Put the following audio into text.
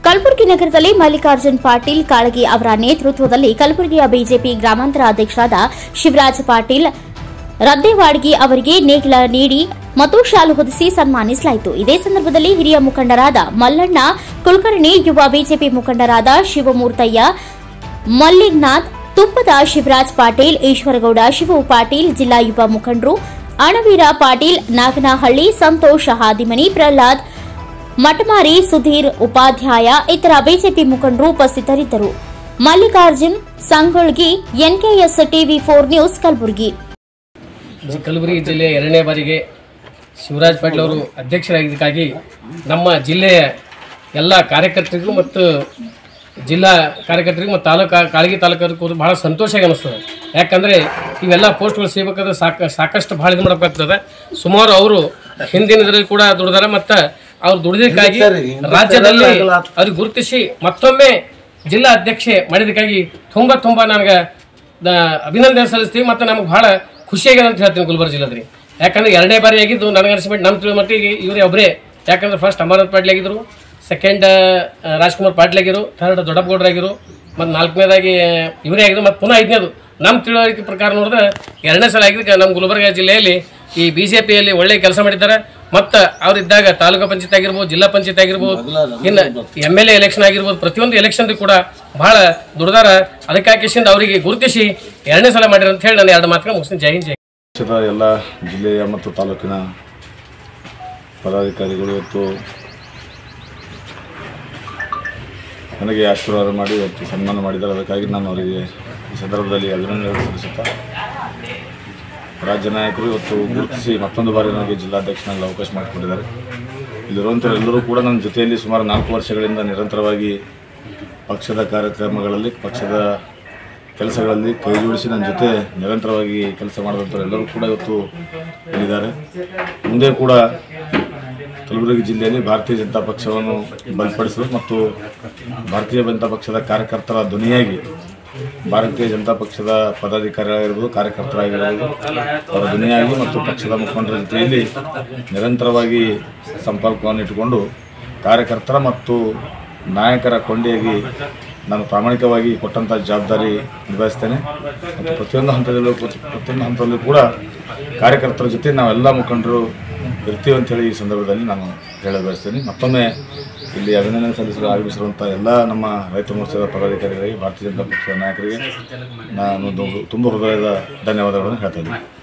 ಕಲಬುರಗಿ ನಗರದಲ್ಲಿ ಮಲ್ಲಿಕಾರ್ಜುನ್ ಪಾಟೀಲ್ ಕಾಳಗಿ ಅವರ ನೇತೃತ್ವದಲ್ಲಿ ಕಲಬುರಗಿಯ ಬಿಜೆಪಿ ಗ್ರಾಮಾಂತರ ಅಧ್ಯಕ್ಷರಾದ ಶಿವರಾಜ್ ಪಾಟೀಲ್ ರದ್ದೇವಾಡ್ಗಿ ಅವರಿಗೆ ನೇಗಿಲ ನೀಡಿ ಮತ್ತು ಶಾಲು ಹೊದಿಸಿ ಸನ್ಮಾನಿಸಲಾಯಿತು. ಇದೇ ಸಂದರ್ಭದಲ್ಲಿ ಹಿರಿಯ ಮುಖಂಡರಾದ ಮಲ್ಲಣ್ಣ ಕುಲಕರ್ಣಿ, ಯುವ ಬಿಜೆಪಿ ಮುಖಂಡರಾದ ಶಿವಮೂರ್ತಯ್ಯ, ಮಲ್ಲಿಗ್ನಾಥ್, ತುಪ್ಪದ ಶಿವರಾಜ್ ಪಾಟೀಲ್, ಈಶ್ವರಗೌಡ, ಶಿವು ಪಾಟೀಲ್, ಜಿಲ್ಲಾ ಯುವ ಮುಖಂಡರು ಅಣವೀರ ಪಾಟೀಲ್, ನಾಗನಹಳ್ಳಿ, ಸಂತೋಷ್ ಹಾದಿಮನಿ, ಪ್ರಹ್ಲಾದ್ ಮಟಮಾರಿ, ಸುಧೀರ್ ಉಪಾಧ್ಯಾಯ, ಇತರ ಬಿಜೆಪಿ ಮುಖಂಡರು ಉಪಸ್ಥಿತರಿದ್ದರು. ಮಲ್ಲಿಕಾರ್ಜುನ್ ಸಂಗೊಳ್ಗಿ, ಎನ್ಕೆಎಸ್ ಟಿವಿ4 ನ್ಯೂಸ್, ಕಲಬುರಗಿ. ಕಲಬುರಗಿ ಜಿಲ್ಲೆಯ 2ನೇ ಬಾರಿಗೆ ಶಿವರಾಜ್ ಪಾಟೀಲ್ ಅವರು ಅಧ್ಯಕ್ಷರಾಗಿದ್ದಕ್ಕಾಗಿ ನಮ್ಮ ಜಿಲ್ಲೆಯ ಎಲ್ಲ ಕಾರ್ಯಕರ್ತರಿಗೂ ಮತ್ತು ಜಿಲ್ಲಾ ಕಾರ್ಯಕರ್ತರಿಗೂ ಮತ್ತು ಕಾಳಗಿ ತಾಲೂಕರಿಗೂ ಬಹಳ ಸಂತೋಷ ಅನಿಸ್ತದೆ. ಯಾಕಂದರೆ ಇವೆಲ್ಲ ಪೋಸ್ಟ್ಗಳು ಸಿಗಬೇಕಾದ್ರೆ ಸಾಕಷ್ಟು ಭಾಳ ಇದು ಮಾಡಬೇಕಾಗ್ತದೆ. ಸುಮಾರು ಅವರು ಹಿಂದಿನದ್ರಲ್ಲಿ ಕೂಡ ದುಡಿದಾರೆ ಮತ್ತು ಅವ್ರು ದುಡಿದಕ್ಕಾಗಿ ರಾಜ್ಯದಲ್ಲಿ ಅವ್ರಿಗೆ ಗುರುತಿಸಿ ಮತ್ತೊಮ್ಮೆ ಜಿಲ್ಲಾ ಅಧ್ಯಕ್ಷೆ ಮಾಡಿದಕ್ಕಾಗಿ ತುಂಬ ನನಗೆ ಅಭಿನಂದನೆ ಸಲ್ಲಿಸ್ತೀವಿ. ಮತ್ತು ನಮ್ಗೆ ಭಾಳ ಖುಷಿಯಾಗಿದೆ ಅಂತ ಹೇಳ್ತೀನಿ ಗುಲ್ಬರ್ಗ ಜಿಲ್ಲೆದ್ರಿ. ಯಾಕಂದರೆ 2ನೇ ಬಾರಿ ಆಗಿದ್ದು ನನಗೆ ಅನಿಸ್ಬಿಟ್ಟು ನಮ್ಮ ತಿಳಿದ ಮಟ್ಟಿಗೆ ಇವರೇ ಒಬ್ಬರೇ. ಯಾಕಂದರೆ ಫಸ್ಟ್ ಅಮರನಾಥ್ ಪಾಟೀಲ್ ಆಗಿದ್ರು, ಸೆಕೆಂಡ್ ರಾಜ್ಕುಮಾರ್ ಪಾಟೀಲ್ ಆಗಿರು, ಥರ್ಡ್ ದೊಡ್ಡಪ್ಪಗೌಡರಾಗಿರು, ಮತ್ತು 4ನೇದಾಗಿ ಇವರೇ ಆಗಿದ್ರು, ಮತ್ತು ಪುನಃ 5ನೇದು ನಮ್ಮ ತಿಳುವಳಿಕೆ ಪ್ರಕಾರ ನೋಡಿದ್ರೆ 2ನೇ ಸಲ ಆಗಿದ್ದಕ್ಕೆ ನಮ್ಮ ಗುಲ್ಬರ್ಗ ಜಿಲ್ಲೆಯಲ್ಲಿ ಈ ಬಿಜೆಪಿಯಲ್ಲಿ ಒಳ್ಳೆಯ ಕೆಲಸ ಮಾಡಿದ್ದಾರೆ. ಮತ್ತು ಅವರಿದ್ದಾಗ ತಾಲೂಕು ಪಂಚಾಯತ್ ಆಗಿರ್ಬೋದು, ಜಿಲ್ಲಾ ಪಂಚಾಯತ್ ಆಗಿರ್ಬೋದು, ಇನ್ನು MLA ಎಲೆಕ್ಷನ್ ಆಗಿರ್ಬೋದು, ಪ್ರತಿಯೊಂದು ಎಲೆಕ್ಷನ್ದು ಕೂಡ ಭಾಳ ದುಡ್ದಾರ. ಅದಕ್ಕಾಗಿ ಅವರಿಗೆ ಗುರುತಿಸಿ 2ನೇ ಸಲ ಮಾಡಿರ ಅಂತ ಹೇಳಿ ನಾನು 2 ಮಾತುಗಳು ಮುಗಿಸ್ತೀನಿ. ಜೈ ಹಿಂದ್, ಜೈ. ಎಲ್ಲ ಜಿಲ್ಲೆಯ ಮತ್ತು ತಾಲೂಕಿನ ಪದಾಧಿಕಾರಿಗಳು ಇವತ್ತು ನನಗೆ ಆಶೀರ್ವಾದ ಮಾಡಿ ಇವತ್ತು ಸನ್ಮಾನ ಮಾಡಿದ್ದಾರೆ. ಅದಕ್ಕಾಗಿ ನಾನು ಅವರಿಗೆ ಈ ಸಂದರ್ಭದಲ್ಲಿ ಅಭಿನಂದನೆ ಸಲ್ಲಿಸುತ್ತಾ, ರಾಜ್ಯ ನಾಯಕರು ಇವತ್ತು ಗುರುತಿಸಿ ಮತ್ತೊಂದು ಬಾರಿ ನನಗೆ ಜಿಲ್ಲಾಧ್ಯಕ್ಷನಾಗಲು ಅವಕಾಶ ಮಾಡಿಕೊಂಡಿದ್ದಾರೆ. ಇಲ್ಲಿರುವಂಥವ್ರು ಎಲ್ಲರೂ ಕೂಡ ನನ್ನ ಜೊತೆಯಲ್ಲಿ ಸುಮಾರು 4 ವರ್ಷಗಳಿಂದ ನಿರಂತರವಾಗಿ ಪಕ್ಷದ ಕಾರ್ಯಕ್ರಮಗಳಲ್ಲಿ, ಪಕ್ಷದ ಕೆಲಸಗಳಲ್ಲಿ ಕೈ ಜೋಡಿಸಿ ನನ್ನ ಜೊತೆ ನಿರಂತರವಾಗಿ ಕೆಲಸ ಮಾಡಿದಂಥವ್ರು ಎಲ್ಲರೂ ಕೂಡ ಇವತ್ತು ಇಲ್ಲಿದ್ದಾರೆ. ಮುಂದೆ ಕೂಡ ಕಲಬುರಗಿ ಜಿಲ್ಲೆಯಲ್ಲಿ ಭಾರತೀಯ ಜನತಾ ಪಕ್ಷವನ್ನು ಬಲಪಡಿಸಲು ಮತ್ತು ಭಾರತೀಯ ಜನತಾ ಪಕ್ಷದ ಕಾರ್ಯಕರ್ತರ ಧ್ವನಿಯಾಗಿ ಭಾರತೀಯ ಜನತಾ ಪಕ್ಷದ ಪದಾಧಿಕಾರಿಗಳಾಗಿರ್ಬೋದು, ಕಾರ್ಯಕರ್ತರಾಗಿರ್ಬೋದು, ಅವರ ಧ್ವನಿಯಾಗಿ ಮತ್ತು ಪಕ್ಷದ ಮುಖಂಡರ ಜೊತೆಯಲ್ಲಿ ನಿರಂತರವಾಗಿ ಸಂಪರ್ಕವನ್ನು ಇಟ್ಟುಕೊಂಡು ಕಾರ್ಯಕರ್ತರ ಮತ್ತು ನಾಯಕರ ಕೊಂಡಿಯಾಗಿ ನಾನು ಪ್ರಾಮಾಣಿಕವಾಗಿ ಕೊಟ್ಟಂಥ ಜವಾಬ್ದಾರಿ ನಿಭಾಯಿಸ್ತೇನೆ. ಮತ್ತು ಪ್ರತಿಯೊಂದು ಹಂತದಲ್ಲೂ ಕೂಡ ಕಾರ್ಯಕರ್ತರ ಜೊತೆ ನಾವೆಲ್ಲ ಮುಖಂಡರು ಇರ್ತೀವಿ ಅಂಥೇಳಿ ಈ ಸಂದರ್ಭದಲ್ಲಿ ನಾನು ಹೇಳಬಯಸ್ತೇನೆ. ಮತ್ತೊಮ್ಮೆ ಇಲ್ಲಿ ಅಭಿನಂದನೆ ಸಲ್ಲಿಸಲು ಆಗಮಿಸಿರುವಂಥ ಎಲ್ಲ ನಮ್ಮ ರೈತ ಮೋರ್ಚಾದ ಪದಾಧಿಕಾರಿಗಳಿಗೆ, ಭಾರತೀಯ ಜನತಾ ಪಕ್ಷದ ನಾಯಕರಿಗೆ ನಾನು ತುಂಬ ಹೃದಯದ ಧನ್ಯವಾದಗಳನ್ನು ಹೇಳ್ತಾ ಇದ್ದೀನಿ.